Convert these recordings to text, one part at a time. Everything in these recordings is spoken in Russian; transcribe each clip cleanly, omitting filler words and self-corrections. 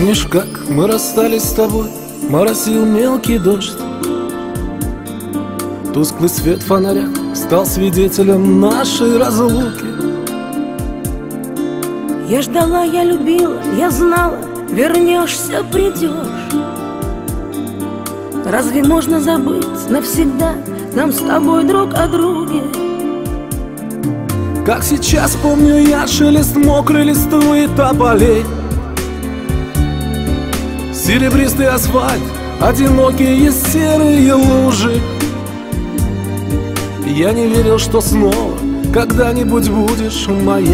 Помнишь, как мы расстались с тобой? Моросил мелкий дождь. Тусклый свет фонаря стал свидетелем нашей разлуки. Я ждала, я любила, я знала, вернешься, придешь. Разве можно забыть навсегда нам с тобой друг о друге? Как сейчас помню я шелест мокрой листвы тополей, серебристый асфальт, одинокие серые лужи. Я не верил, что снова когда-нибудь будешь моей.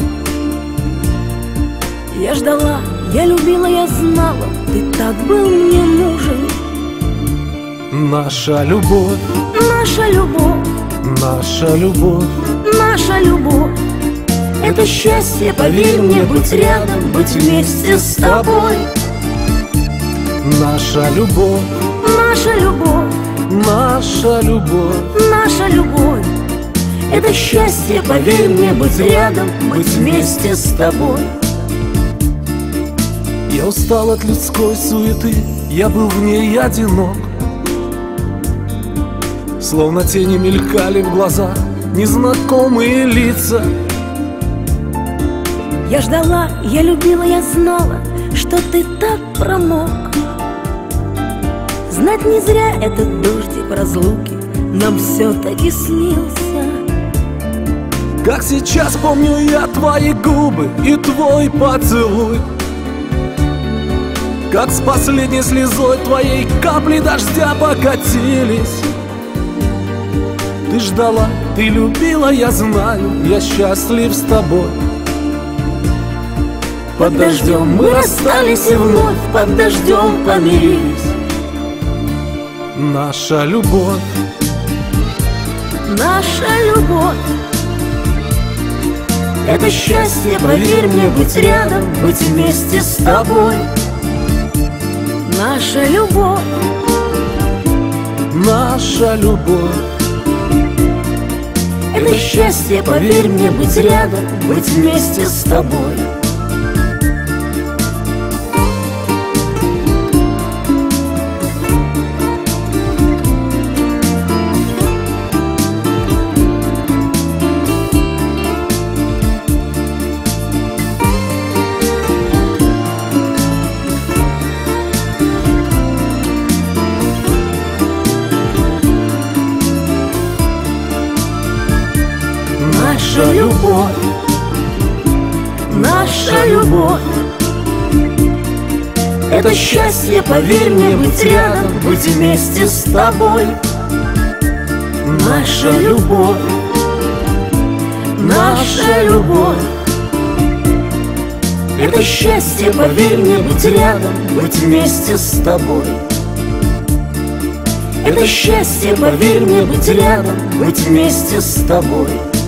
Я ждала, я любила, я знала, ты так был мне нужен. Наша любовь, наша любовь, наша любовь, наша любовь — это счастье, поверь мне, быть рядом, быть вместе с тобой. Наша любовь, наша любовь, наша любовь, наша любовь — это счастье, поверь мне, быть рядом, быть вместе с тобой. Я устал от людской суеты, я был в ней одинок. Словно тени мелькали в глазах незнакомые лица. Я ждала, я любила, я знала, что ты так промок. Знать не зря этот дождик разлуки нам все-таки снился. Как сейчас помню я твои губы и твой поцелуй, как с последней слезой твоей капли дождя покатились. Ты ждала, ты любила, я знаю, я счастлив с тобой. Под дождем мы расстались и вновь под дождем помирились. Наша любовь, наша любовь — это счастье, поверь мне, быть рядом, быть вместе с тобой. Наша любовь, наша любовь — это счастье, поверь мне, быть рядом, быть вместе с тобой. Наша любовь, наша любовь — это счастье, поверь мне, быть рядом, быть вместе с тобой. Наша любовь, наша любовь — это счастье, поверь мне, быть рядом, быть вместе с тобой. Это счастье, поверь мне, быть рядом, быть вместе с тобой.